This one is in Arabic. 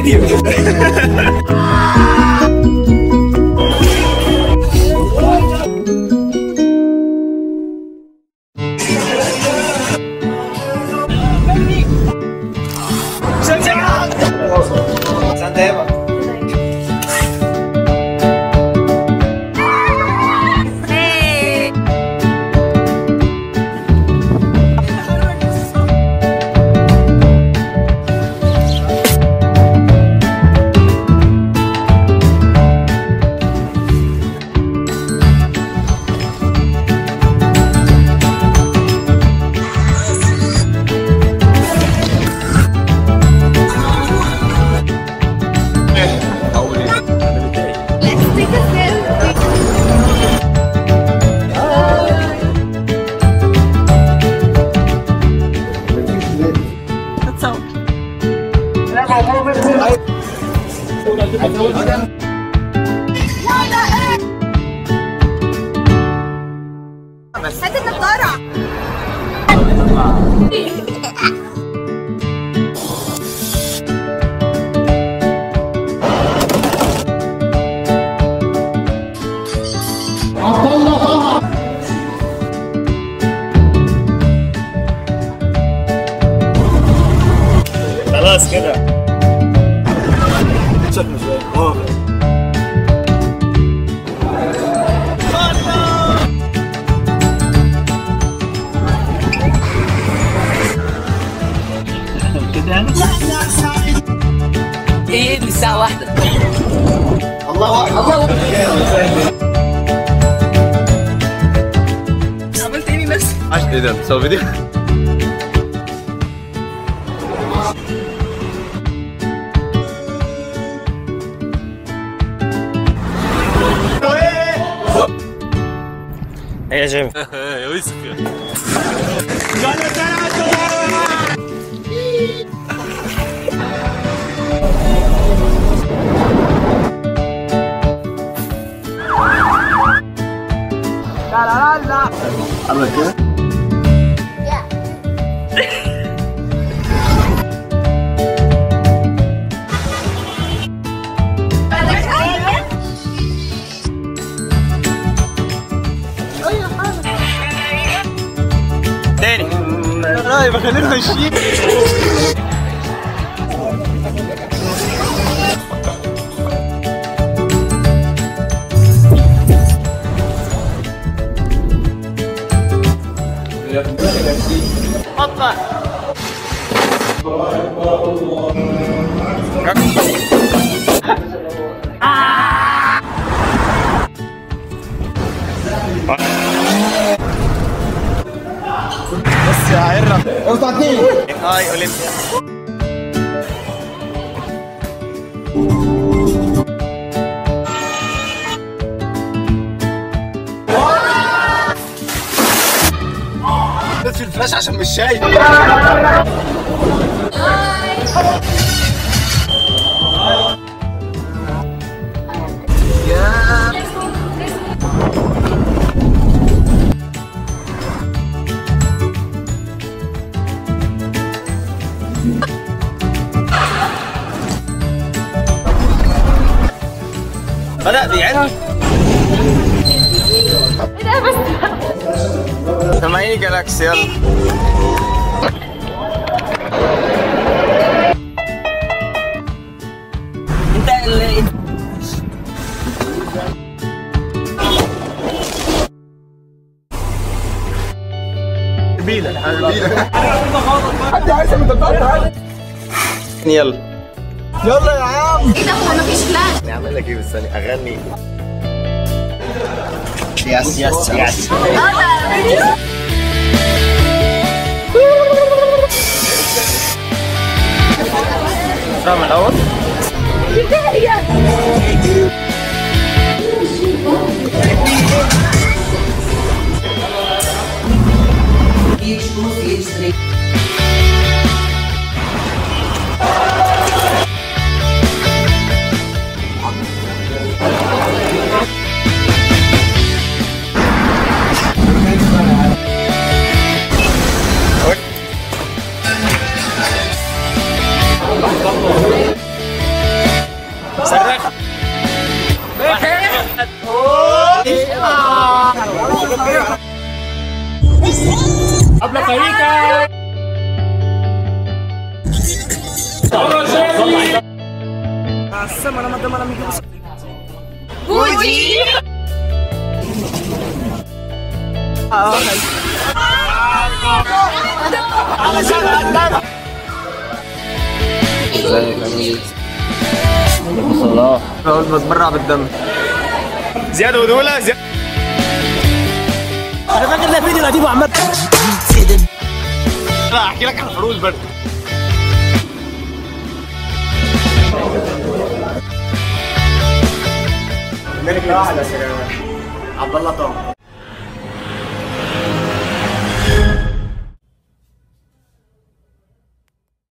فيديو. هات النضارة. عبدالله طه. خلاص كده. شكله شوية. ايه الساعة 1. الله أكبر. عملت ايه نفسي؟ ايه ده؟ بتصور فيديو؟ ايه يا جيمي؟ يا يوسف لا عملت كده؟ تاني رايح بخلينا ماشيين. اطلع. بس يا عرة اوطاتين. هاي اولمبيا. في الفلاش عشان مش شايف. بدأ بيعد. ايه ده بس؟ سامعيني جالاكسي يلا. انت اللي بيلا حد عايز من الدكتور. يلا يلا يا عم. ايه ده هو مفيش فلاش؟ نعمل لك ايه بالثانية؟ اغني. يس يس يس. من الأول؟ Habla carita. بودي. الله بتبرع بالدم. زياد ودولة زياد. انا فاكر ده فيديو قديم وعمال. لا احكي لك عن الحروس برضه. الملك الاعلى عبد الله طه.